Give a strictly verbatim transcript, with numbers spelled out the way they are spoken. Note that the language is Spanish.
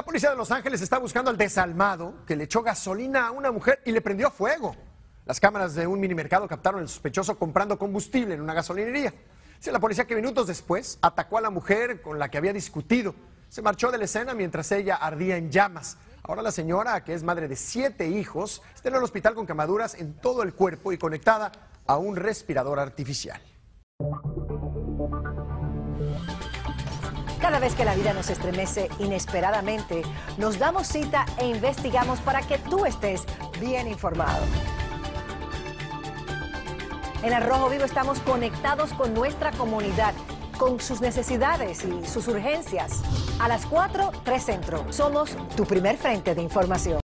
Policía de Los Ángeles está buscando al desalmado que le echó gasolina a una mujer y le prendió fuego. Las cámaras de un minimercado captaron al sospechoso comprando combustible en una gasolinería. Dice la policía que minutos después atacó a la mujer con la que había discutido. Se marchó de la escena mientras ella ardía en llamas. Ahora la señora, que es madre de siete hijos, está en el hospital con quemaduras en todo el cuerpo y conectada a un respirador artificial. Cada vez que la vida nos estremece inesperadamente, nos damos cita e investigamos para que tú estés bien informado. En Al Rojo Vivo estamos conectados con nuestra comunidad, con sus necesidades y sus urgencias. A las cuatro, tres Centro. Somos tu primer frente de información.